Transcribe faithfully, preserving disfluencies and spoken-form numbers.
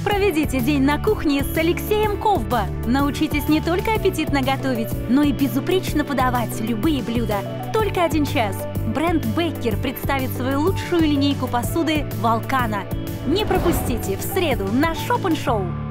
Проведите день на кухне с Алексеем Ковба. Научитесь не только аппетитно готовить, но и безупречно подавать любые блюда. Только один час. Бренд Беккер представит свою лучшую линейку посуды «Волкана». Не пропустите в среду на Шопен Шоу.